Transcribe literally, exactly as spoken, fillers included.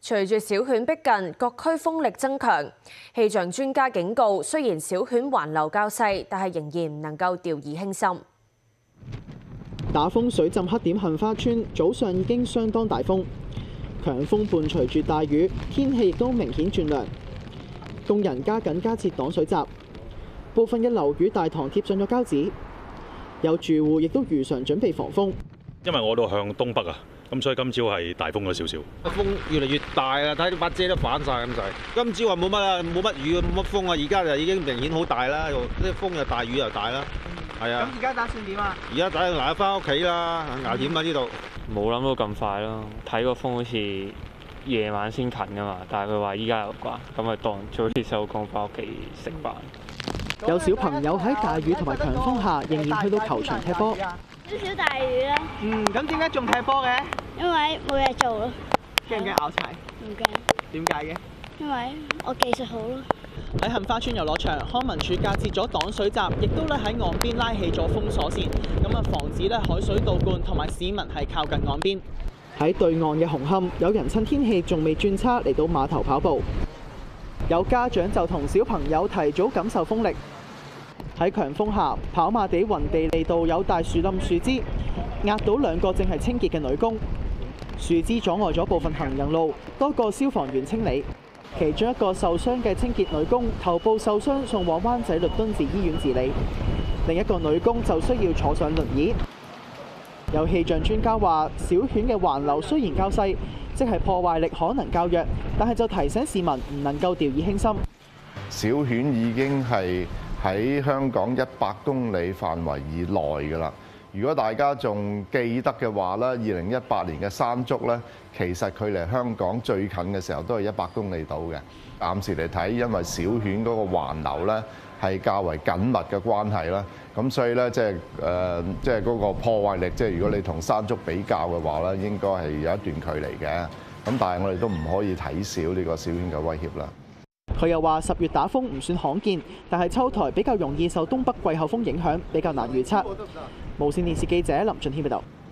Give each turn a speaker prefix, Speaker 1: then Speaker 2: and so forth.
Speaker 1: 隨住小犬逼近，各區風力增強。氣象專家警告，雖然小犬環流較細，但係仍然唔能夠掉以輕心。
Speaker 2: 打風水浸黑點杏花村，早上已經相當大風，強風伴隨住大雨，天氣亦都明顯轉涼。工人加緊加設擋水閘，部分嘅樓宇大堂貼上咗膠紙，有住戶亦都如常準備防風。
Speaker 3: 因為我度向東北啊，咁所以今朝係大風咗少少。
Speaker 4: 風越嚟越大啊！睇到把遮都反晒咁滯。今朝話冇乜啊，冇乜雨冇乜風啊，而家就已經明顯好大啦，啲風又大，雨又大啦。係啊。咁而家打算點啊？而家打算嗱翻屋企啦，危險啊呢度。
Speaker 5: 冇諗到咁快咯，睇個風好似夜晚先近噶嘛，但係佢話依家有掛，咁咪當早啲收工翻屋企食飯。
Speaker 2: 有小朋友喺大雨同埋強風下，仍然去到球場踢波。
Speaker 6: 少少大雨啦。
Speaker 2: 嗯，咁點解仲踢波嘅？
Speaker 6: 因為冇嘢做咯。
Speaker 2: 驚唔驚拗柴？
Speaker 6: 唔驚。
Speaker 2: 點解嘅？
Speaker 6: 因為我技術好咯。
Speaker 2: 喺杏花村遊樂場，康文署架設咗擋水閘，亦都咧喺岸邊拉起咗封鎖線，咁啊防止咧海水倒灌同埋市民係靠近岸邊。喺對岸嘅紅磡，有人趁天氣仲未轉差嚟到碼頭跑步，有家長就同小朋友提早感受風力。喺強風下，跑馬地雲地利道有大樹冧樹枝，壓到兩個正係清潔嘅女工，樹枝阻礙咗部分行人路，多個消防員清理。其中一個受傷嘅清潔女工頭部受傷，送往灣仔律敦治醫院治理；另一個女工就需要坐上輪椅。有氣象專家話，小犬嘅環流雖然較細，即係破壞力可能較弱，但係就提醒市民唔能夠掉以輕心。
Speaker 7: 小犬已經係喺香港一百公里範圍以內㗎啦。如果大家仲記得嘅話咧，二零一八年嘅山竹咧，其實距離香港最近嘅時候都係一百公里到嘅。暫時嚟睇，因為小犬嗰個環流咧係較為緊密嘅關係啦，咁所以咧即係誒即係嗰個破壞力，即係如果你同山竹比較嘅話咧，應該係有一段距離嘅。咁但係我哋都唔可以睇少呢個小犬嘅威脅啦。
Speaker 2: 佢又話：十月打風唔算罕見，但係秋台比較容易受東北季候風影響，比較難預測。無線電視記者林俊軒報道。